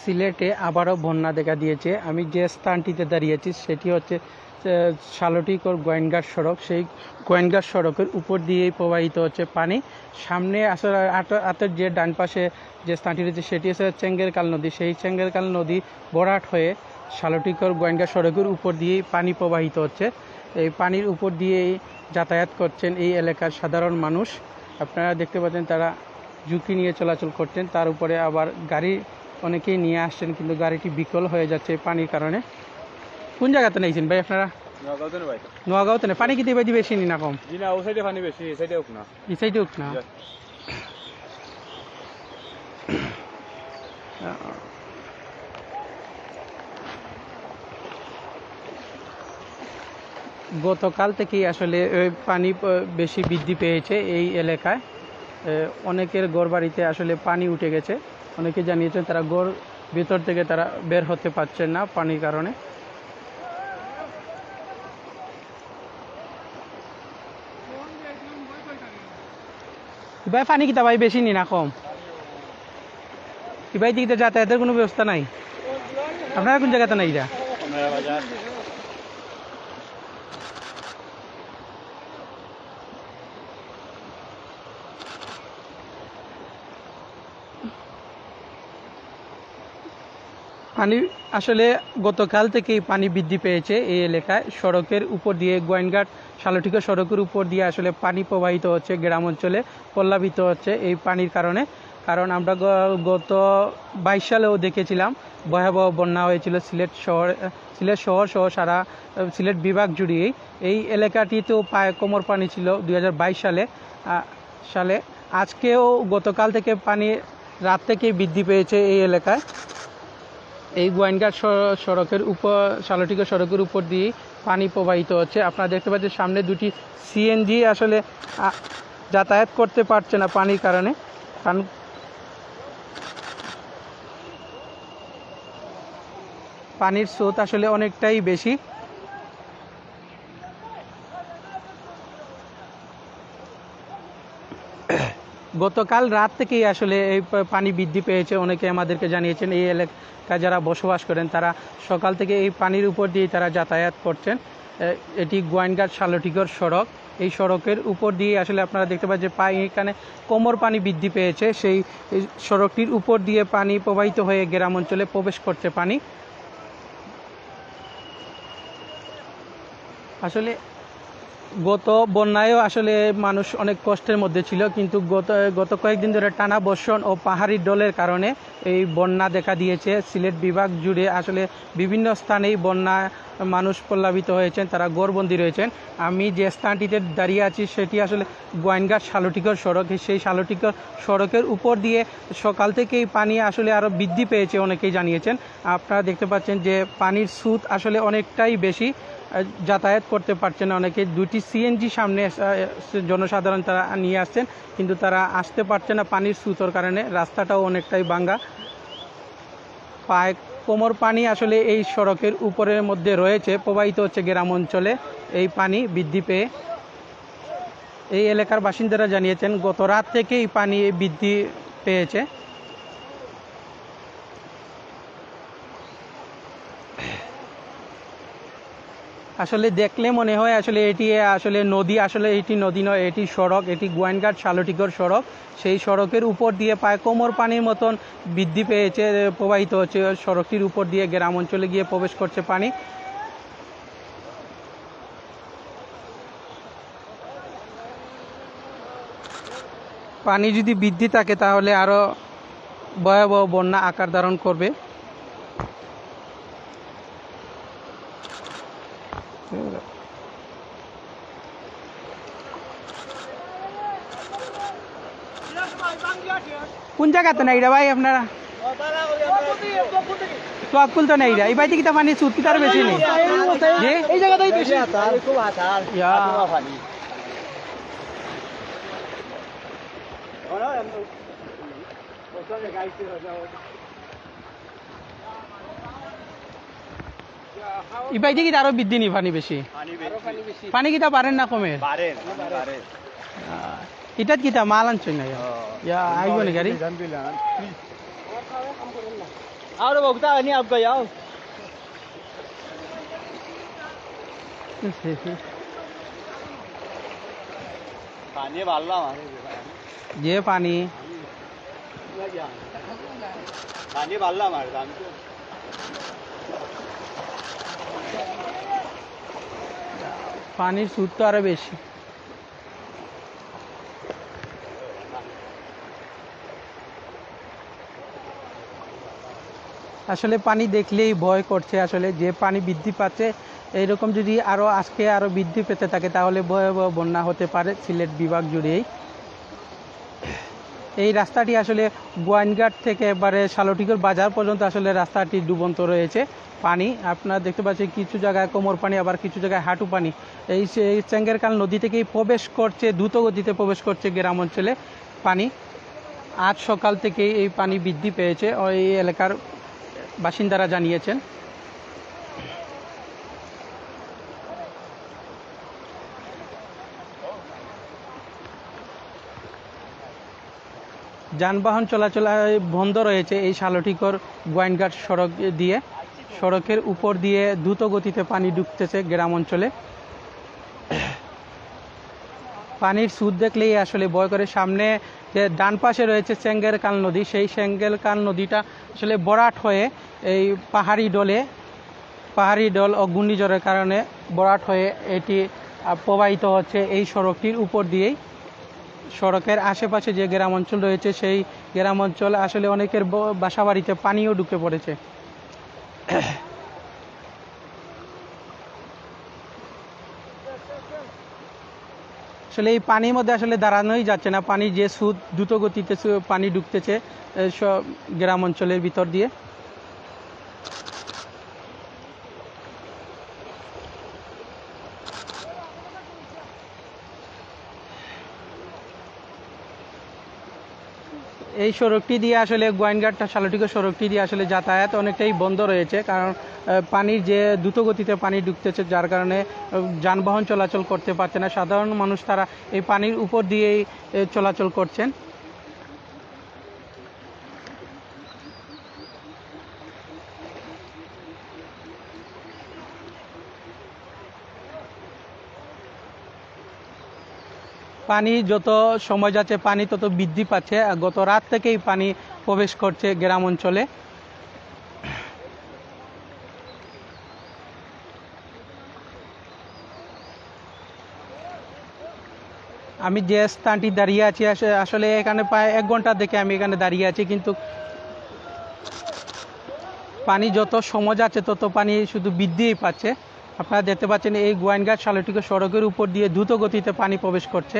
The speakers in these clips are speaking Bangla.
সিলেটে আবারও বন্যা দেখা দিয়েছে। আমি যে স্থানটিতে দাঁড়িয়েছি সেটি হচ্ছে শালটিকর গোয়েনঘাট সড়ক। সেই গোয়েনঘাট সড়কের উপর দিয়েই প্রবাহিত হচ্ছে পানি। সামনে আসলে হাতের যে ডান পাশে যে স্থানটি রয়েছে সেটি হচ্ছে চেঙ্গেরকাল নদী। সেই চেঙ্গেরকাল নদী ভরাট হয়ে শালটিকর গোয়েনঘাট সড়কের উপর দিয়েই পানি প্রবাহিত হচ্ছে। এই পানির উপর দিয়েই যাতায়াত করছেন এই এলাকার সাধারণ মানুষ। আপনারা দেখতে পাচ্ছেন তারা ঝুঁকি নিয়ে চলাচল করছেন। তার উপরে আবার গাড়ি অনেকেই নিয়ে আসছেন, কিন্তু গাড়িটি বিকল হয়ে যাচ্ছে পানির কারণে। কোন জায়গাতে নিয়েছেন ভাই আপনারা? নোয়াগাঁওতে না? পানি কি দিবে বেশি নি না কম? ও সাইডে পানি বেশি, এই সাইডে হোক না। এই সাইডে হোক না। গতকাল থেকেই আসলে পানি বেশি বৃদ্ধি পেয়েছে এই এলাকায়। অনেকের ঘরবাড়িতে আসলে পানি উঠে গেছে। অনেকে জানিয়েছেন তারা ঘর ভিতর থেকে তারা বের হতে পারছেন না পানির কারণে। ভাই পানি কিতা ভাই বেশি নি না কম? ভাই দিকে যাতায়াতের কোনো ব্যবস্থা নাই? আপনারা কোন জায়গাতে নাই? এটা পানি আসলে গতকাল থেকেই পানি বৃদ্ধি পেয়েছে এই এলাকায়। সড়কের উপর দিয়ে গোয়েনঘাট শালটিকা সড়কের উপর দিয়ে আসলে পানি প্রবাহিত হচ্ছে, গ্রাম অঞ্চলে প্লাবিত হচ্ছে এই পানির কারণে। কারণ আমরা গত 22 সালেও দেখেছিলাম ভয়াবহ বন্যা হয়েছিল সিলেট শহর সহ সারা সিলেট বিভাগ জুড়িয়েই। এই এলাকাটিতেও প্রায় কোমর পানি ছিল 2022 সালে। আজকেও গতকাল থেকে পানি রাত থেকেই বৃদ্ধি পেয়েছে এই এলাকায়। এই গোয়েনঘাট সড়কের উপর শালটিকা সড়কের উপর দিয়ে পানি প্রবাহিত হচ্ছে। আপনারা দেখতে পাচ্ছেন সামনে দুটি সিএনজি আসলে যাতায়াত করতে পারছে না পানির কারণে। কারণ পানির স্রোত আসলে অনেকটাই বেশি। গতকাল রাত থেকেই আসলে এই পানি বৃদ্ধি পেয়েছে। অনেকে আমাদেরকে জানিয়েছেন এই এলাকায় যারা বসবাস করেন তারা সকাল থেকে এই পানির উপর দিয়ে তারা যাতায়াত করছেন। এটি গোয়েনঘাট শালটিকর সড়ক। এই সড়কের উপর দিয়ে আসলে আপনারা দেখতে পাচ্ছেন এখানে কোমর পানি বৃদ্ধি পেয়েছে। সেই সড়কটির উপর দিয়ে পানি প্রবাহিত হয়ে গ্রাম অঞ্চলে প্রবেশ করছে পানি। আসলে গত বন্যায়ও আসলে মানুষ অনেক কষ্টের মধ্যে ছিল, কিন্তু গত কয়েকদিন ধরে টানা বর্ষণ ও পাহাড়ি ঢলের কারণে এই বন্যা দেখা দিয়েছে সিলেট বিভাগ জুড়ে। আসলে বিভিন্ন স্থানেই বন্যা মানুষ প্লাবিত হয়েছেন, তারা ঘরবন্দি রয়েছেন। আমি যে স্থানটিতে দাঁড়িয়ে আছি সেটি আসলে গোয়েনঘাট শালটিকর সড়ক। সেই শালটিকর সড়কের উপর দিয়ে সকাল থেকেই পানি আসলে আরও বৃদ্ধি পেয়েছে, অনেকেই জানিয়েছেন। আপনারা দেখতে পাচ্ছেন যে পানির স্রোত আসলে অনেকটাই বেশি, যাতায়াত করতে পারছে না অনেকে। দুটি সিএনজি সামনে জনসাধারণ তারা নিয়ে আসছেন, কিন্তু তারা আসতে পারছে না পানির স্রোতের কারণে। রাস্তাটাও অনেকটাই ভাঙ্গা। কোমর পানি আসলে এই সড়কের উপরের মধ্যে রয়েছে, প্রবাহিত হচ্ছে গ্রাম অঞ্চলে এই পানি বৃদ্ধি পেয়ে। এই এলাকার বাসিন্দারা জানিয়েছেন গত রাত থেকেই পানি বৃদ্ধি পেয়েছে। আসলে দেখলে মনে হয় আসলে এটি আসলে নদী, আসলে এটি নদী নয়, এটি সড়ক। এটি গোয়েনঘাট শালটিকর সড়ক। সেই সড়কের উপর দিয়ে প্রায় কোমর পানির মতন বৃদ্ধি পেয়েছে, প্রবাহিত হচ্ছে সড়কটির উপর দিয়ে গ্রাম অঞ্চলে গিয়ে প্রবেশ করছে পানি। পানি যদি বৃদ্ধি থাকে তাহলে আরো ভয়াবহ বন্যা আকার ধারণ করবে। কোন জায়গাতে নাই রে ভাই আপনারা? তোয়াকুল তো নেই রে। এই বাইতে কি পানি সুদ কি তার বেশি নেই? এই জায়গাতেই বেশি। ইবাইতে কি আরো বৃদ্ধি নি পানি বেশি? পানি কিটা পারেন না কমে? ইটাত কিটা মাল আনছই না? আইব নি গাড়ি? आओ भोगता नहीं आपका आओ पानी बाल्ला हमारे ये पानी पानी बाल्ला हमारे काम को পানির সুদ তো আরো বেশি। আসলে পানি দেখলেই ভয় করছে, আসলে যে পানি বৃদ্ধি পাচ্ছে এইরকম যদি আরো আজকে আরো বৃদ্ধি পেতে থাকে তাহলে ভয়াবহ বন্যা হতে পারে সিলেট বিভাগ জুড়েই। এই রাস্তাটি আসলে গোয়াইনঘাট থেকে এবারে শালটিকর বাজার পর্যন্ত আসলে রাস্তাটি ডুবন্ত রয়েছে। পানি আপনারা দেখতে পাচ্ছেন কিছু জায়গায় কোমর পানি, আবার কিছু জায়গায় হাঁটু পানি। এই চেঙ্গেরকাল নদী থেকেই প্রবেশ করছে, দ্রুত গতিতে প্রবেশ করছে গ্রাম অঞ্চলে পানি। আজ সকাল থেকেই এই পানি বৃদ্ধি পেয়েছে ওই এলাকার বাসিন্দারা জানিয়েছেন। যানবাহন চলাচল বন্ধ রয়েছে এই শালটিকর গোয়াইনঘাট সড়ক দিয়ে। সড়কের উপর দিয়ে দ্রুত গতিতে পানি ঢুকতেছে গ্রাম অঞ্চলে। পানির স্রোত দেখলেই আসলে ভয় করে। সামনে যে ডান পাশে রয়েছে চেঙ্গেরকাল নদী, সেই চেঙ্গেরকাল নদীটা আসলে ভরাট হয়ে এই পাহাড়ি ঢল ও ঘূর্ণিঝড়ের কারণে ভরাট হয়ে এটি প্রবাহিত হচ্ছে এই সড়কটির উপর দিয়েই। সড়কের আশেপাশে যে গ্রাম অঞ্চল রয়েছে সেই গ্রাম অঞ্চল আসলে অনেকের বাসাবাড়িতে পানিও ঢুকে পড়েছে। আসলে এই পানির মধ্যে আসলে দাঁড়ানোই যাচ্ছে না, পানি যে স্রোত দ্রুত গতিতে পানি ঢুকতেছে সব গ্রাম অঞ্চলের ভিতর দিয়ে। এই সড়কটি দিয়ে আসলে গোয়াইনঘাট শালটিকর সড়কটি দিয়ে আসলে যাতায়াত অনেকটাই বন্ধ রয়েছে, কারণ পানির যে দ্রুত গতিতে পানি ঢুকতেছে যার কারণে যানবাহন চলাচল করতে পারছে না। সাধারণ মানুষ তারা এই পানির উপর দিয়েই চলাচল করছেন। পানি যত সময় যাচ্ছে পানি তত বৃদ্ধি পাচ্ছে। গত রাত থেকেই পানি প্রবেশ করছে গ্রাম অঞ্চলে। আমি যে স্থানটি দাঁড়িয়ে আছি আসলে এখানে প্রায় 1 ঘন্টা থেকে আমি এখানে দাঁড়িয়ে আছি, কিন্তু পানি যত সময় যাচ্ছে তত পানি শুধু বৃদ্ধিই পাচ্ছে। আপনারা দেখতে পাচ্ছেন এই গোয়াইনঘাট শালটিকর সড়কের উপর দিয়ে দ্রুত গতিতে পানি প্রবেশ করছে।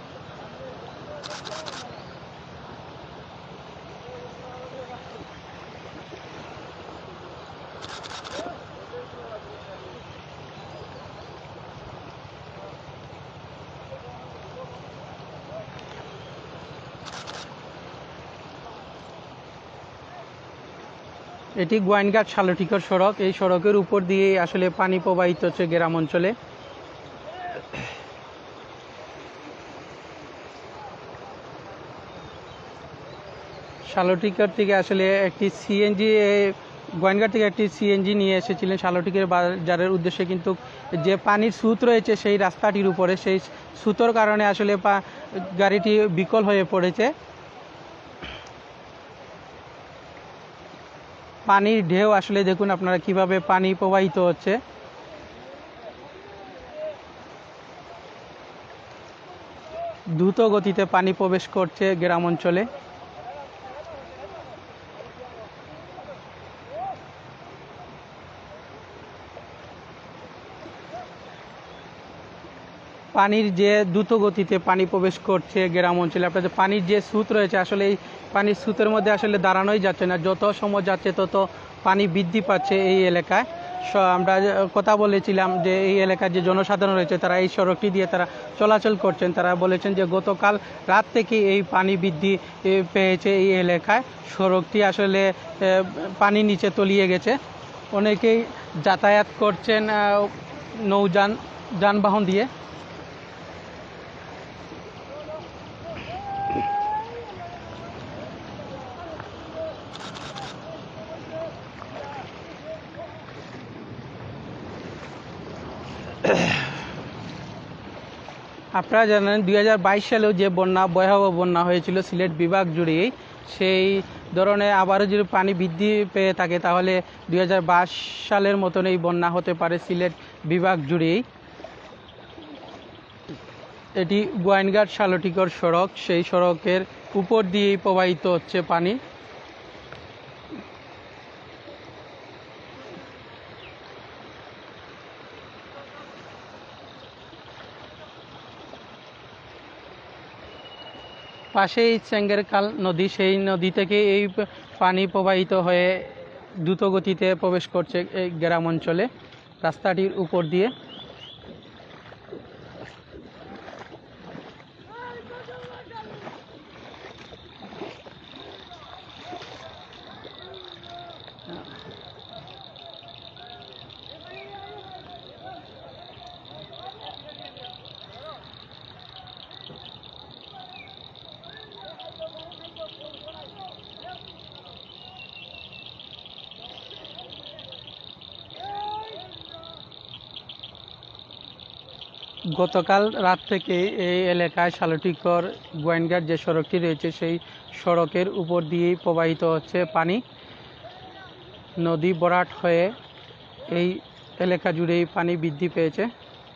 এটি গোয়াইনঘাট শালটিকর সড়ক। এই সড়কের উপর দিয়ে আসলে পানি প্রবাহিত হচ্ছে গ্রাম অঞ্চলে। শালটিকর থেকে আসলে একটি সিএনজি গোয়াইনঘাট থেকে একটি সিএনজি নিয়ে এসেছিলেন শালটিকর বাজারের উদ্দেশ্যে, কিন্তু যে পানির স্রোত রয়েছে সেই রাস্তাটির উপরে, সেই স্রোতের কারণে আসলে গাড়িটি বিকল হয়ে পড়েছে। পানির ঢেউ আসলে দেখুন আপনারা কিভাবে পানি প্রবাহিত হচ্ছে। দ্রুত গতিতে পানি প্রবেশ করছে গ্রাম অঞ্চলে। পানির যে দ্রুত গতিতে পানি প্রবেশ করছে গ্রাম অঞ্চলে, আপনাদের পানির যে স্রোত রয়েছে আসলে এই পানির স্রোতের মধ্যে আসলে দাঁড়ানোই যাচ্ছে না। যত সময় যাচ্ছে তত পানি বৃদ্ধি পাচ্ছে এই এলাকায়। আমরা কথা বলেছিলাম যে এই এলাকার যে জনসাধারণ রয়েছে তারা এই সড়কটি দিয়ে তারা চলাচল করছেন, তারা বলেছেন যে গতকাল রাত থেকে এই পানি বৃদ্ধি পেয়েছে এই এলাকায়। সড়কটি আসলে পানির নিচে তলিয়ে গেছে। অনেকেই যাতায়াত করছেন যানবাহন দিয়ে। আপনারা জানেন 2022 সালেও যে ভয়াবহ বন্যা হয়েছিল সিলেট বিভাগ জুড়েই, সেই ধরনের আবারও যদি পানি বৃদ্ধি পেয়ে থাকে তাহলে 2022 সালের মতন এই বন্যা হতে পারে সিলেট বিভাগ জুড়েই। এটি গোয়াইনঘাট শালটিকর সড়ক, সেই সড়কের উপর দিয়েই প্রবাহিত হচ্ছে পানি। পাশেই চেঙ্গেরখাল নদী, সেই নদী থেকে এই পানি প্রবাহিত হয়ে দ্রুত গতিতে প্রবেশ করছে এই গ্রাম অঞ্চলে রাস্তাটির উপর দিয়ে। গতকাল রাত থেকে এই এলাকায় শালটিকর গোয়াইনঘাট যে সড়কটি রয়েছে সেই সড়কের উপর দিয়েই প্রবাহিত হচ্ছে পানি। নদী ভরাট হয়ে এই এলাকা জুড়েই পানি বৃদ্ধি পেয়েছে।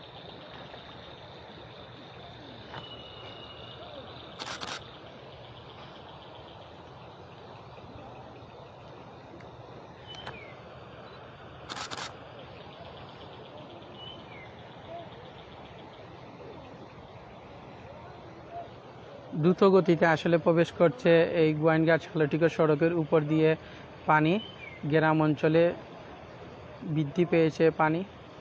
দ্রুত গতিতে আসলে প্রবেশ করছে এই গোয়াইনঘাট শালটিকর সড়কের উপর দিয়ে পানি। গ্রাম অঞ্চলে বৃদ্ধি পেয়েছে পানি।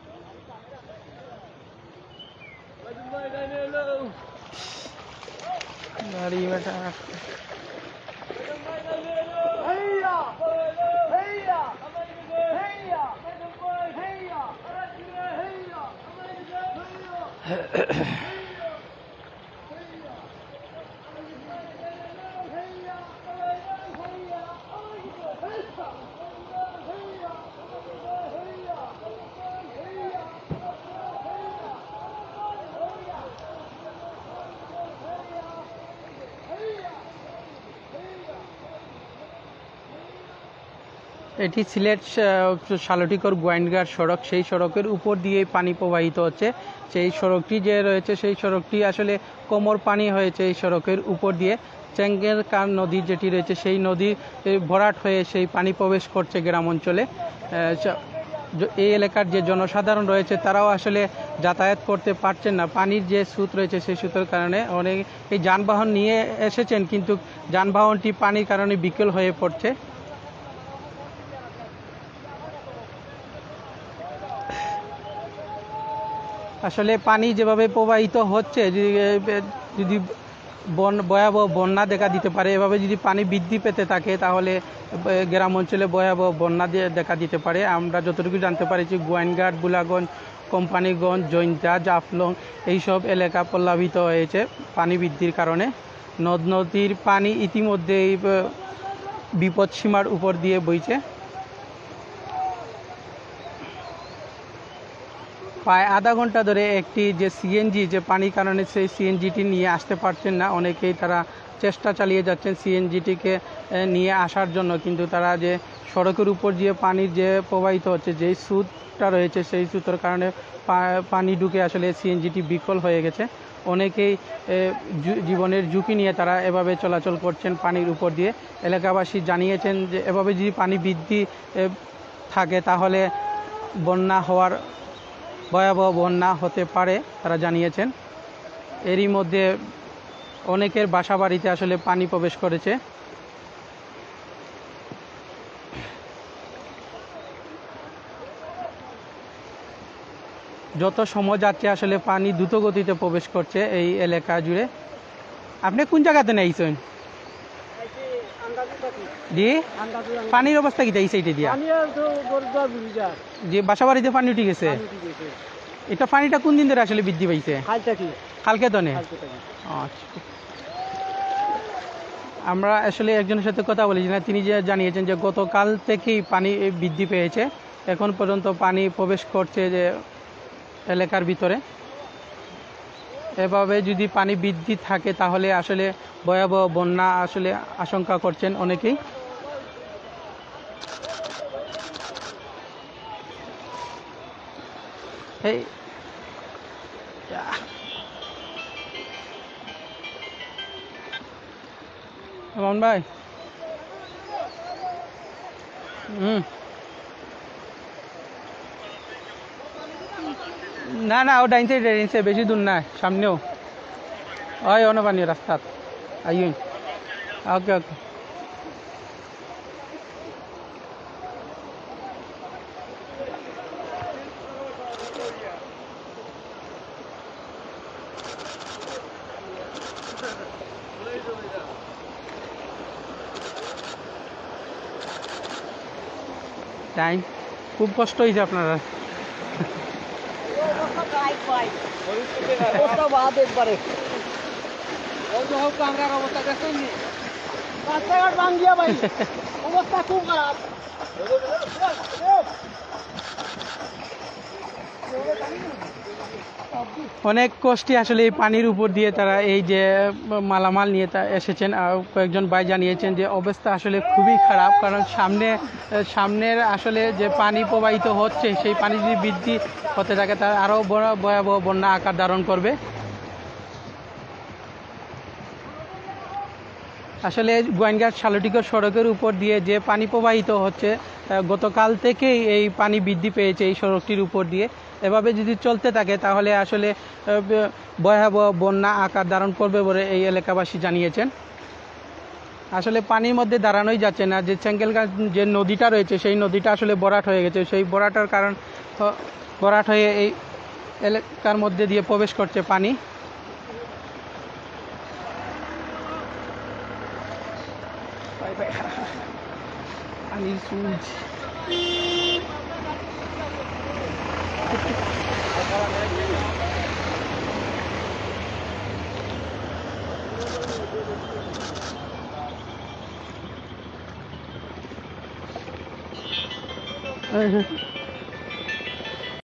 এটি সিলেট শালটিকর গোয়াইনঘাট সড়ক, সেই সড়কের উপর দিয়ে পানি প্রবাহিত হচ্ছে। সেই সড়কটি যে রয়েছে সেই সড়কটি আসলে কোমর পানি হয়েছে এই সড়কের উপর দিয়ে। চেঙ্গেরখাল নদী যেটি রয়েছে সেই নদী ভরাট হয়ে সেই পানি প্রবেশ করছে গ্রাম অঞ্চলে। এই এলাকার যে জনসাধারণ রয়েছে তারাও আসলে যাতায়াত করতে পারছেন না, পানির যে স্রোত রয়েছে সেই স্রোতের কারণে। অনেক এই যানবাহন নিয়ে এসেছেন কিন্তু যানবাহনটি পানির কারণে বিকল হয়ে পড়ছে। আসলে পানি যেভাবে প্রবাহিত হচ্ছে, যদি ভয়াবহ বন্যা দেখা দিতে পারে, এভাবে যদি পানি বৃদ্ধি পেতে থাকে তাহলে গ্রাম অঞ্চলে ভয়াবহ বন্যা দেখা দিতে পারে। আমরা যতটুকু জানতে পারছি গোয়াইনঘাট, বুলাগঞ্জ, কোম্পানিগঞ্জ, জৈন্তা, জাফলং এইসব এলাকা প্লাবিত হয়েছে পানি বৃদ্ধির কারণে। নদ নদীর পানি ইতিমধ্যেই বিপদসীমার উপর দিয়ে বইছে। প্রায় আধা ঘন্টা ধরে একটি যে সিএনজি, যে পানির কারণে সেই সিএনজিটি নিয়ে আসতে পারছেন না, অনেকেই তারা চেষ্টা চালিয়ে যাচ্ছেন সিএনজিটিকে নিয়ে আসার জন্য, কিন্তু তারা যে সড়কের উপর দিয়ে পানির যে প্রবাহিত হচ্ছে, যেই স্রোতটা রয়েছে সেই স্রোতের কারণে পানি ঢুকে আসলে সিএনজিটি বিকল হয়ে গেছে। অনেকেই জীবনের ঝুঁকি নিয়ে তারা এভাবে চলাচল করছেন পানির উপর দিয়ে। এলাকাবাসী জানিয়েছেন যে এভাবে যদি পানি বৃদ্ধি থাকে তাহলে ভয়াবহ বন্যা হতে পারে, তারা জানিয়েছেন। এরই মধ্যে অনেকের বাসা বাড়িতে আসলে পানি প্রবেশ করেছে। যত সময় যাচ্ছে আসলে পানি দ্রুত গতিতে প্রবেশ করছে এই এলাকা জুড়ে। আপনি কোন জায়গাতে নেইছেন? জি, পানির অবস্থা কি এই সাইডে দিয়া? যে বাসা বাড়িতে পানি উঠে গেছে, এটা পানিটা কোন দিন ধরে আসলে বৃদ্ধি পাইছে? কালকে তো নেই। আচ্ছা, আমরা আসলে একজনের সাথে কথা বলেছি না, তিনি যে জানিয়েছেন যে গতকাল থেকেই পানি বৃদ্ধি পেয়েছে, এখন পর্যন্ত পানি প্রবেশ করছে যে এলাকার ভিতরে। এভাবে যদি পানি বৃদ্ধি থাকে তাহলে আসলে ভয়াবহ বন্যা আসলে আশঙ্কা করছেন অনেকেই। এই রমন ভাই, না না, ও ডাইনছে বেশি দূর না, সামনেও ওই অনপানি রাস্তাত আইন। ওকে ওকে। টাইম খুব কষ্ট হয়েছে আপনারা। অবস্থা খুব খারাপ। অনেক কষ্টে আসলে এই পানির উপর দিয়ে তারা এই যে মালামাল নিয়ে এসেছেন। আর কয়েকজন ভাই জানিয়েছেন যে অবস্থা আসলে খুবই খারাপ, কারণ সামনের আসলে যে পানি প্রবাহিত হচ্ছে সেই পানি যদি বৃদ্ধি হতে থাকে তার আরও বড় ভয়াবহ বন্যা আকার ধারণ করবে। আসলে গোয়াইনঘাট শালটিকর সড়কের উপর দিয়ে যে পানি প্রবাহিত হচ্ছে, গতকাল থেকেই এই পানি বৃদ্ধি পেয়েছে এই সড়কটির উপর দিয়ে। এভাবে যদি চলতে থাকে তাহলে আসলে ভয়াবহ বন্যা আকার ধারণ করবে বলে এই এলাকাবাসী জানিয়েছেন। আসলে পানির মধ্যে দাঁড়ানোই যাচ্ছে না। যে চেঙ্গেলঘাট যে নদীটা রয়েছে সেই নদীটা আসলে ভরাট হয়ে গেছে। সেই ভরাটার কারণ ভরাট হয়ে এই এলাকার মধ্যে দিয়ে প্রবেশ করছে পানি। পানির সুইচ